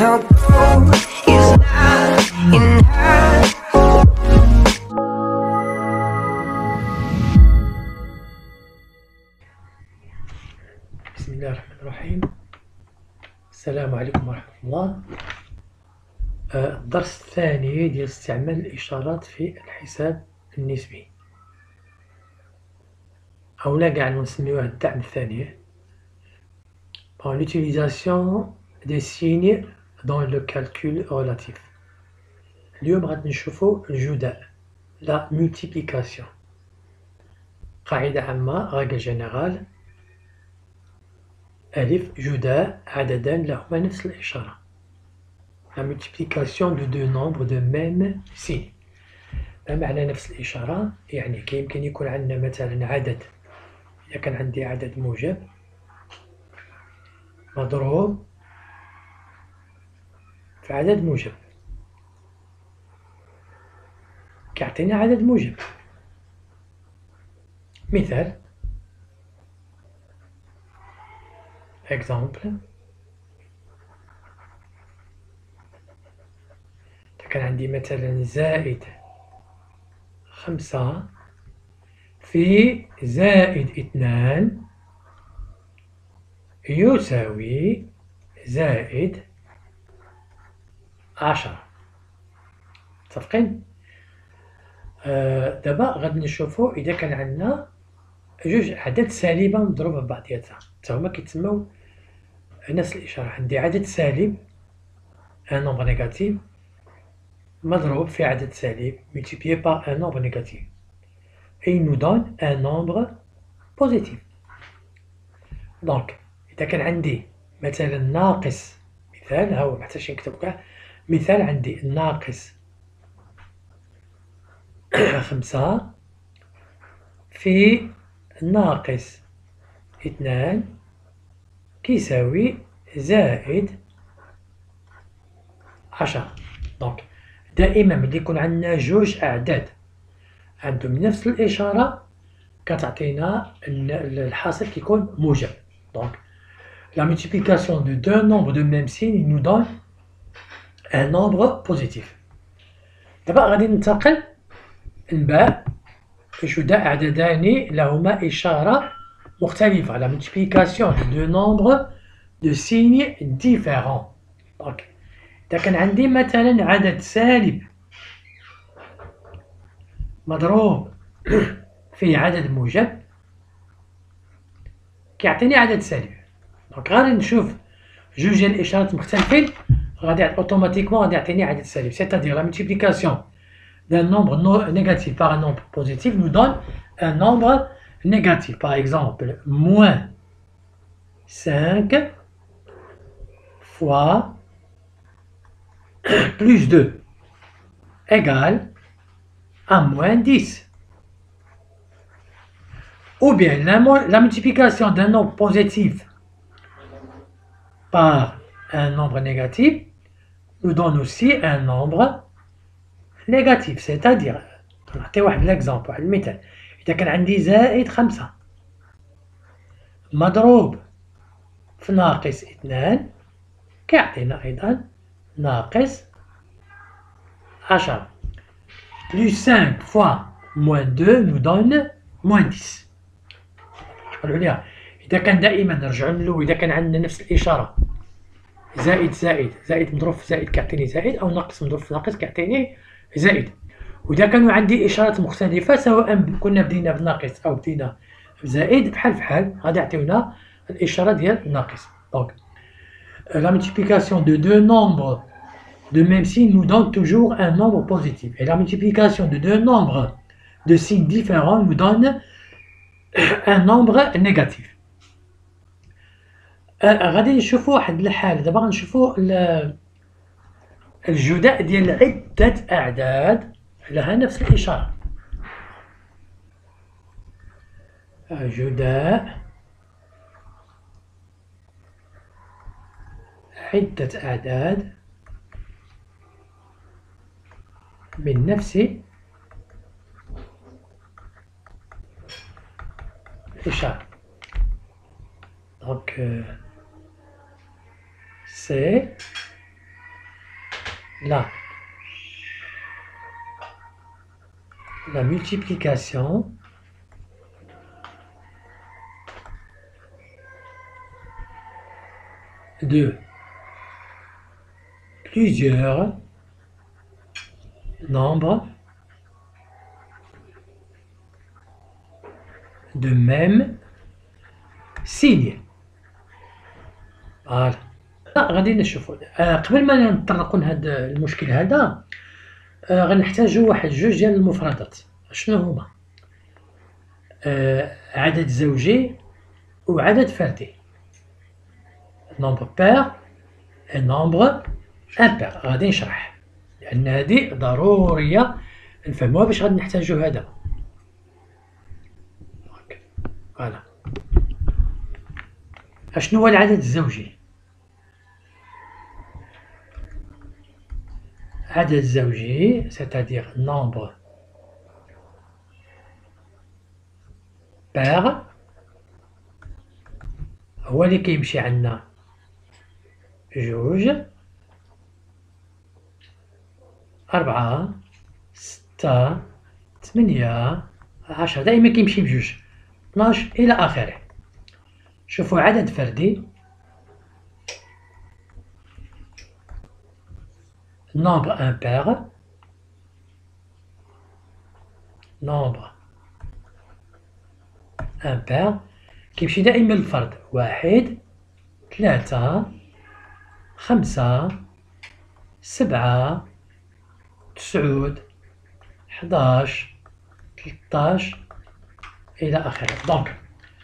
our goal is not enough. بسم الله الرحمن الرحيم. السلام عليكم ورحمة الله. الدرس الثاني ديال استعمال الإشارات في الحساب النسبي، أولا كاع نسميوه الدعم الثاني. l'utilisation des signes dans le calcul relatif. اليوم غادي نشوفو الجداء، لا multiplication. قاعدة عامة règle générale: ألف جداء عددان لهما نفس الإشارة. La multiplication de deux nombres de même signe. ما معنى نفس الإشارة؟ يعني كيمكن يكون عندنا مثلا عدد، إذا كان عندي عدد موجب مضروب في عدد موجب كيعطينا عدد موجب. مثال exemple: إذا كان عندي مثلا زائد 5 في زائد 2 يساوي زائد 10. متفقين؟ دابا غادي نشوفو إذا كان عندنا جوج أعداد سالبة مضروبة في بعضياتها، تا هما كيتسماو نفس الإشارة. عندي عدد سالب un nombre négatif مضروب في عدد سالب multiplié par un nombre négatif et il nous donne un nombre positif. دونك إذا كان عندي مثلا ناقص، مثال ها هو محتاجش نكتب كاع، مثال عندي ناقص 5 في ناقص 2 كيساوي زائد 10. دونك دائما ملي يكون عندنا جوج أعداد عندهم نفس الإشارة كتعطينا الحاصل كيكون موجب. دونك la multiplication de deux nombres de même signe nous donne un nombre positif. دابا غادي ننتقل نباع جداء عددان لهما إشارة مختلفة. la multiplication de deux nombres de signes différents. دونك إذا كان عندي مثلا عدد سالب مضروب في عدد موجب كيعطيني عدد سالب. دونك غادي نشوف جوج ديال الإشارات مختلفين غادي اوتوماتيكمون غادي يعطيني عدد سالب. c'est-à-dire la multiplication d'un nombre négatif par un nombre positif nous donne un nombre négatif. Par exemple, moins 5 fois plus 2 égale à moins 10. Ou bien la multiplication d'un nombre positif par un nombre négatif nous donne aussi un nombre négatif. c'est-à-dire نعطي واحد l'exemple، واحد المثال. إذا كان عندي زائد 5 مضروب في ناقص 2 كيعطينا أيضا ناقص 10. Plus 5 fois moins 2 nous donne moins 10. قالوا ليها إذا كان دائما نرجعوا للأول، إذا كان عندنا نفس الإشارة زائد زائد زائد مضروب في زائد كيعطيني زائد، أو ناقص مضروب في ناقص كيعطيني زائد. وإذا كانوا عندي إشارات مختلفة سواء كنا بدينا بناقص أو بدينا بزائد بحال بحال غادي يعطيونا الإشارة ديال الناقص. دونك la multiplication de deux nombres de même signe nous donne toujours un nombre positif. Et la multiplication de deux nombres de signes différents nous donne un nombre négatif. غادي نشوفوا واحد الحالة دابا، غنشوفوا الجداء ديال عدة أعداد لها نفس الإشارة. جداء عدة أعداد من نفس الإشارة. Donc c'est la multiplication de plusieurs nombres de même signe. فوالا غادي نشوفو قبل ما نطرقو لهذا المشكل هذا غنحتاجو واحد جوج ديال المفردات. شنو هما؟ عدد زوجي وعدد فردي. نومبر بير et nombre impair. غادي نشرح لأن هذه ضرورية نفهموها باش غادي نحتاجو هذا. فوالا. أشنو هو العدد الزوجي؟ عدد زوجي c'est-à-dire nombre pair هو اللي كيمشي عندنا جوج 4 6 8 10 دائما كيمشي بجوج 12 إلى آخره. شوفوا عدد فردي nombre impair كيمشي دائما للفرد 1 3 5 7 9 11 13 إلى آخره. دونك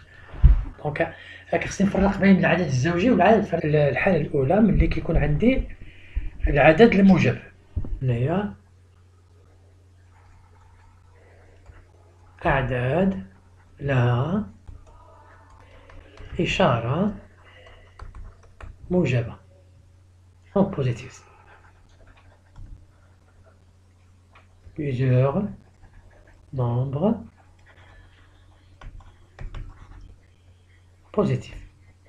خصني نفرق بين العدد الزوجي والعدد الفردي. الحالة الأولى ملي كيكون عندي العدد الموجب. هنايا أعداد لها إشارة موجبة أو بوزيتيف. plusieurs nombres positifs.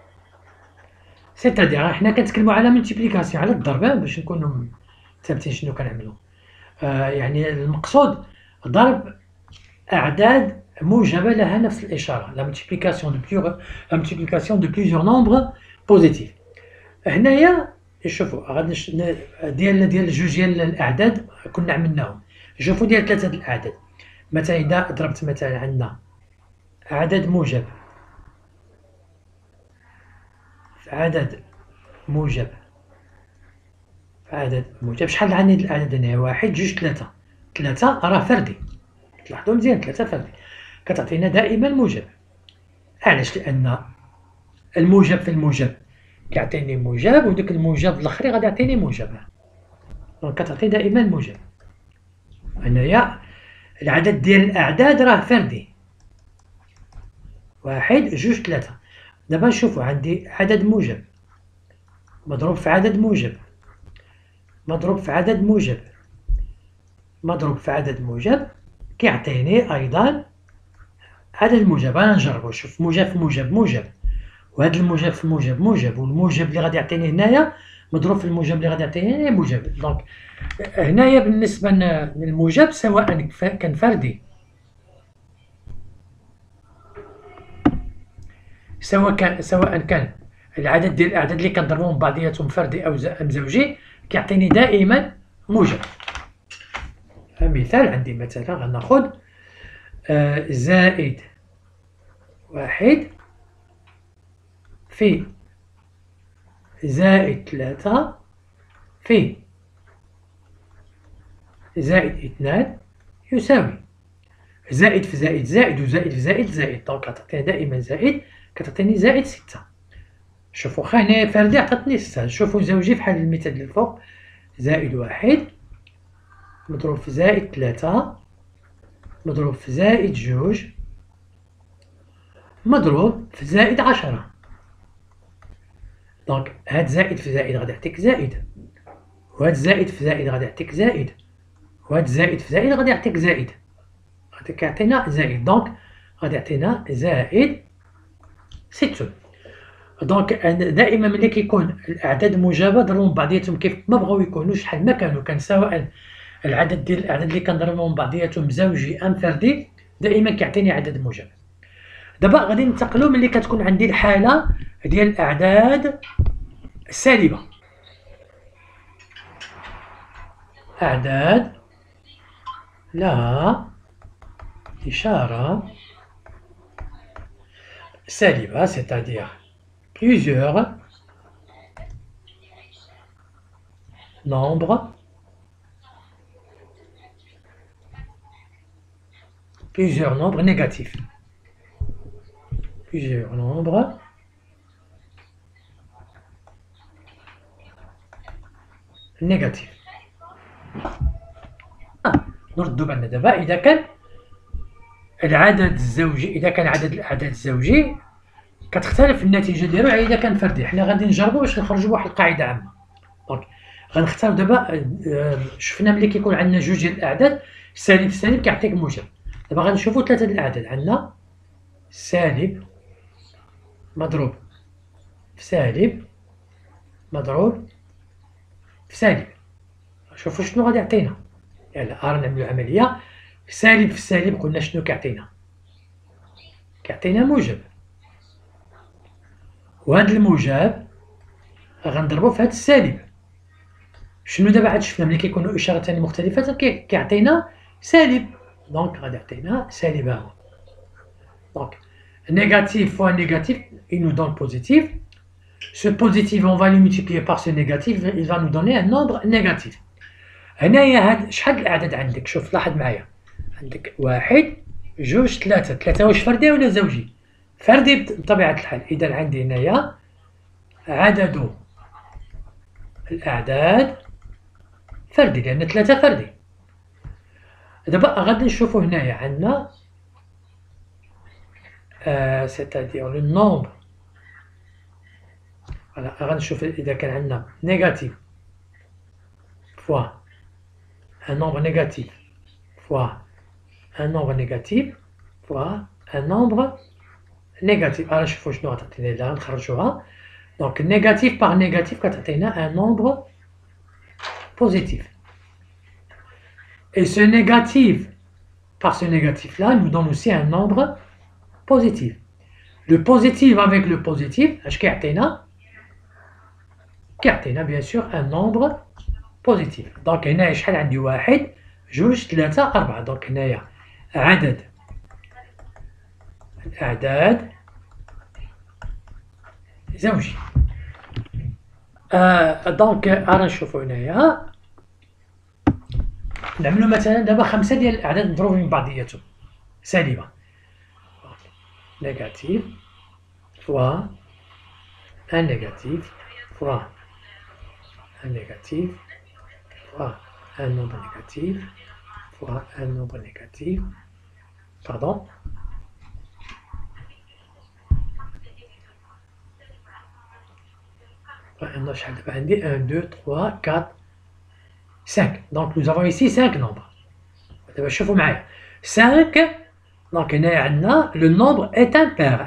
سيتادير حنا كنتكلمو على ملتيبليكاسيون على الضرب باش نكونو ثابتين شنو كنعملو. يعني المقصود ضرب أعداد موجبة لها نفس الإشارة. لا ملتيبليكاسيون دو بليزيور نومبر بوزيتيف. هنايا شوفوا غادي ديال جوج ديال الأعداد كنا عملناهم. شوفوا ديال ثلاثة الأعداد. مثلا إذا ضربت مثلا عندنا عدد موجب في عدد موجب شحال عندي الأعداد هنايا؟ 1 2 3 راه فردي. تلاحظوا مزيان 3 فردي كتعطينا دائما موجب. علاش؟ لأن الموجب في الموجب كيعطيني موجب وداك الموجب الآخر غادي يعطيني موجب. دونك كتعطي دائما موجب. هنايا العدد ديال الأعداد راه فردي 1 2 3. دابا نشوفو عندي عدد موجب مضروب في عدد موجب مضروب في عدد موجب مضروب في عدد موجب كيعطيني أيضا عدد موجب. أنا نجربو. شوف موجب في موجب وهاد الموجب في موجب والموجب اللي غادي يعطيني هنايا مضروب في الموجب اللي غادي يعطيني هنايا موجب. دونك هنايا بالنسبة للموجب سواء كان فردي سواء كان العدد ديال الأعداد اللي كنضربهم بعضياتهم فردي أو زوجي كيعطيني دائما موجب. مثال عندي مثلا غناخد زائد 1 في زائد 3 في زائد 2 يساوي زائد في زائد زائد وزائد في زائد زائد. دونك كتعطيني دائما زائد كتعطيني زائد 6. شوفوا واخا هنايا فردي عطاتني 6. شوفوا زوجي بحال المثال اللي الفوق زائد 1 مضروب في زائد 3 مضروب في زائد 2 مضروب في زائد 10. دونك هاد زائد في زائد غادي يعطيك زائد وهاد زائد في زائد غادي يعطيك زائد وهاد زائد في زائد غادي يعطيك زائد غادي كيعطينا زائد. دونك غادي يعطينا زائد 6. دونك دائما ملي كيكون الاعداد موجبه ضربهم بعضياتهم كيف ما بغاو يكونوا شحال ما كانوا، كان سواء العدد ديال الاعداد اللي كنضربهم بعضياتهم زوجي ام فردي دائما كيعطيني عدد موجب. دابا غادي ننتقلوا ملي كتكون عندي الحاله ديال الاعداد السالبه. اعداد لها اشاره سالبه c'est-à-dire plusieurs nombres négatifs. Plusieurs nombres négatifs. نردو بالنا دابا إذا كان العدد الزوجي، إذا كان عدد الأعداد الزوجي كتختلف النتيجة ديالو على إذا كان فردي. حنا غادي نجربو باش نخرجو بواحد القاعدة عامة. دونك غنختار دابا شفنا ملي كيكون عندنا جوج ديال الأعداد سالب في سالب كيعطيك موجب. دابا غنشوفو ثلاثة د الأعداد، عندنا سالب مضروب في سالب مضروب في سالب. شوفوا شنو غادي يعطينا. يلا نعملو عملية. سالب في سالب قلنا شنو كيعطينا؟ كيعطينا موجب، وهاد الموجب غنضربو في هاد السالب. شنو دابا عاد شفنا ملي كيكونوا إشارتان مختلفتان كيعطينا سالب، دونك غادي يعطينا سالب ها هو. دونك négatif fois négatif, il nous donne positif. Ce positif, on va le multiplier par ce négatif, il va nous donner un nombre négatif. هنايا هاد شحال الأعداد عندك؟ شوف لاحظ معايا، عندك واحد جوج ثلاثة. ثلاثة واش فردي ولا زوجي؟ فردي بطبيعة الحال. إذا عندي هنايا عدد الأعداد فردي لأن ثلاثة فردي. دابا غادي نشوفو هنايا عندنا c'est-à-dire le nombre. Voilà, غنشوف إذا كان عندنا négatif fois un nombre négatif fois un nombre négatif fois un nombre négatif. نشوفو شنو غتعطينا إلا نخرجوها. Donc négatif par négatif كتعطينا un nombre positif. Et ce négatif par ce négatif là nous donne aussi un nombre positif. Le positif avec le positif, اش كيعطينا؟ كيعطينا bien sûr un nombre positif. Donc هنايا شحال عندي؟ واحد جوج ثلاثة أربعة. دونك هنايا عدد الأعداد زوجي. دونك نشوفو هنايا نعملو مثلا دابا خمسة ديال الأعداد نضربو من بعضياتهم سالبة. négatif fois un négatif fois un négatif fois un nombre négatif fois un nombre négatif. Pardon. On a 1, 2, 3, 4, 5. Donc nous avons ici 5 nombres. شوفوا معايا 5. Donc هنا عندنا le nombre est impair.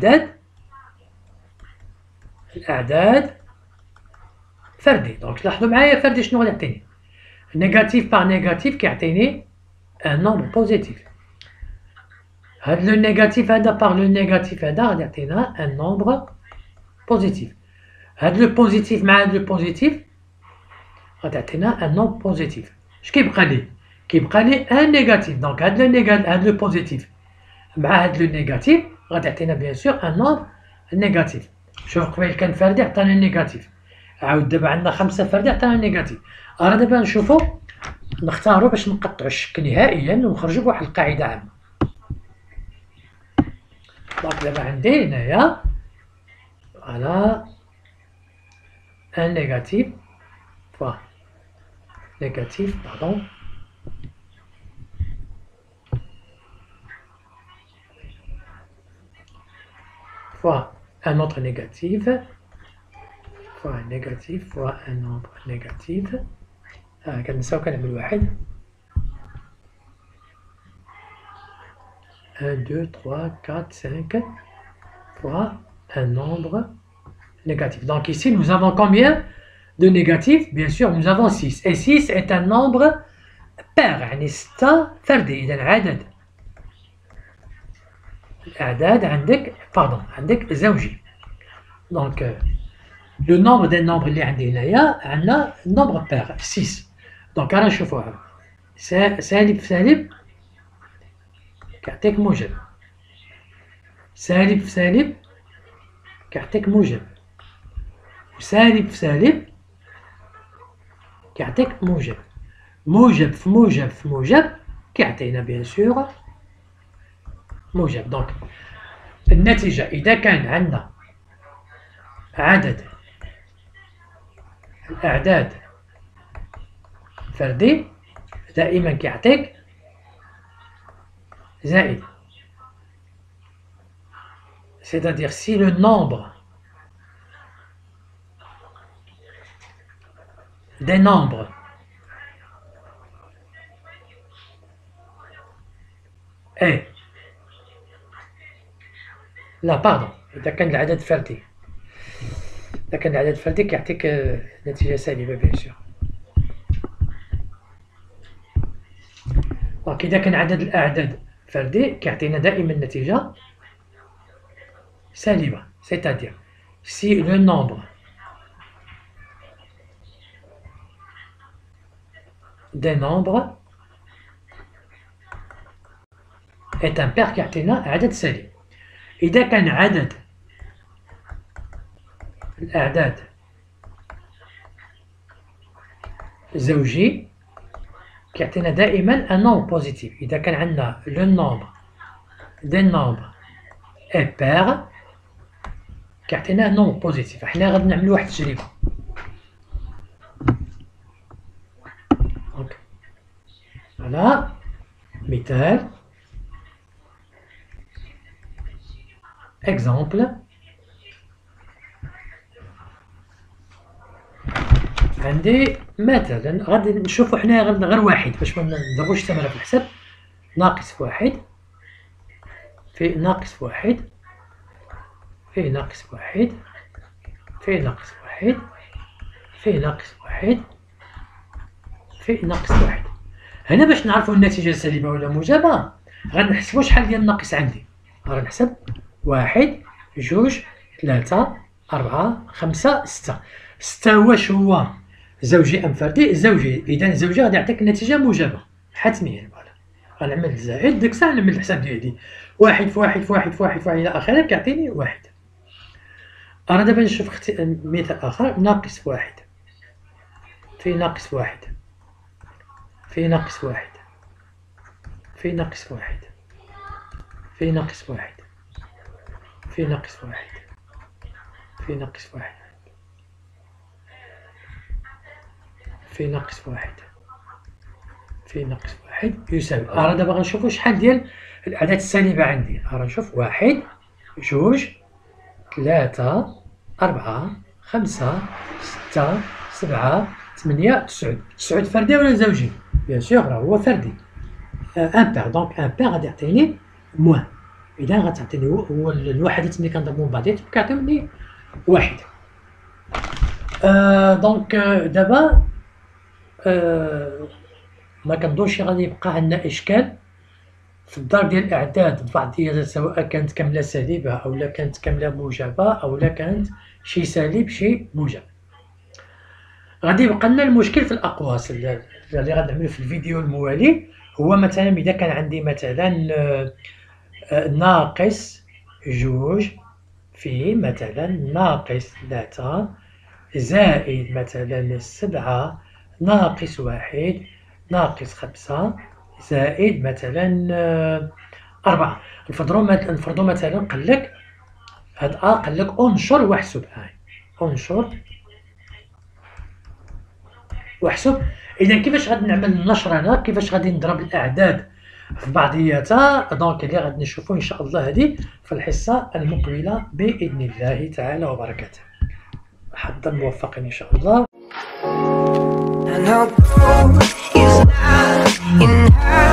الأعداد فردي. دونك لاحظوا معايا فردي شنو غادي يعطيني؟ نيجاتيف بار نيجاتيف كيعطيني ان نومبر بوزيتيف. هاد لو نيجاتيف هذا بار لو نيجاتيف هذا غادي يعطينا ان نومبر بوزيتيف. هاد لو بوزيتيف مع هاد لو بوزيتيف غادي يعطينا ان نومبر بوزيتيف. اش كيبقى لي؟ كيبقى لي ان نيجاتيف. دونك هاد لو بوزيتيف مع هاد لو نيجاتيف غادي يعطينا بيان سور ان نومبر نيجاتيف. شوف قبيل كان فردي عطانا نيجاتيف، عاود دابا عندنا خمسة فردي عطانا نيجاتيف. راه دابا نشوفو نختارو باش نقطعو الشك نهائيا ونخرجو بواحد القاعدة عامة. دونك دابا عندي هنايا فوالا ان نيجاتيف فوا نيجاتيف باردون fois un autre négatif fois un négatif fois un nombre négatif. كنساو كنعمل واحد 1 2 3 4 5 fois un nombre négatifs. Donc ici, nous avons combien de négatifs? Bien sûr, nous avons 6. Et 6 est un nombre pair. يعني 6 فردي. إذا عدد الأعداد عندك زوجي. Donc le nombre des nombres اللي عندي هنايا عندنا nombre pair 6. Donc رانا نشوفوها سالب في سالب كيعطيك موجب. سالب في سالب كيعطيك موجب. وسالب في سالب كيعطيك موجب. موجب في موجب في موجب كيعطينا بيان سور موجب. دونك النتيجة إذا كان عندنا عدد الأعداد فردي دائما كيعطيك زائد. C'est-à-dire si le nombre des nombres est لا باردون إذا كان العدد فردي كيعطيك نتيجة سالبة بيان سور. دونك إذا كان عدد الأعداد فردي كيعطينا دائما نتيجة سالبة. C'est-à-dire si le nombre des nombres est un pair كيعطينا عدد سالب. إذا كان عدد الأعداد زوجي كيعطينا دائما un nombre positif. إذا كان عندنا le nombre des nombres est pair كيعطينا un nombre positif. حنا غادي نعملو واحد التجربة. دونك فوالا مثال exemple. عندي مثلا غادي نشوفو حنا غير واحد باش ما نضربوش الثمرة في الحساب. ناقص واحد في ناقص واحد في ناقص واحد في ناقص واحد في ناقص واحد في ناقص واحد. هنا باش نعرفو النتيجة سالبة ولا موجبة غنحسبو شحال ديال الناقص عندي. غنحسب واحد جوج ثلاثة أربعة خمسة ستة. ستة واش هو زوجي أم فردي؟ زوجي. إذا زوجي غادي يعطيك النتيجة موجبة حتميا. فوالا غنعمل زائد ديك الساعة نعمل الحساب ديالي واحد في واحد في واحد في واحد في واحد إلى آخره كيعطيني واحد. أنا دابا نشوف مثال آخر. ناقص واحد في ناقص واحد في ناقص واحد في ناقص واحد في ناقص واحد في ناقص واحد في ناقص واحد في ناقص واحد في ناقص واحد يساوي. أنا دابا غنشوفو شحال ديال الأعداد السالبة عندي. غنشوف واحد جوج ثلاثة أربعة خمسة ستة سبعة ثمانية تسعود. تسعود فردي ولا زوجي؟ بيان سور راه هو فردي ان بير. دونك ان بير غادي يعطيني موان. إذا غتعطيني هو الوحدات ملي كنضربهم بعضياتهم كيعطيوني واحد. دونك دابا ما كنظنش غادي يبقى عندنا إشكال في الضرب ديال الأعداد ببعضياتها سواء كانت كاملة سالبة أو لا كانت كاملة موجبة أو لا كانت شي سالب شي موجب. غادي يبقى لنا المشكل في الأقواس اللي غنعملو في الفيديو الموالي. هو مثلا إذا كان عندي مثلا ناقص جوج في مثلا ناقص ثلاثة زائد مثلا سبعة ناقص واحد ناقص خمسة زائد مثلا أربعة. نفرضو مثلا قالك هاد قالك انشر واحسب. انشر واحسب. إذا كيفاش غادي نعمل النشر هنا؟ كيفاش غادي نضرب الأعداد في بعضياتها؟ دونك اللي غادي نشوفو إن شاء الله هذه في الحصة المقبلة بإذن الله تعالى وبركاته. حظا موفقا إن شاء الله. And her goal is not in her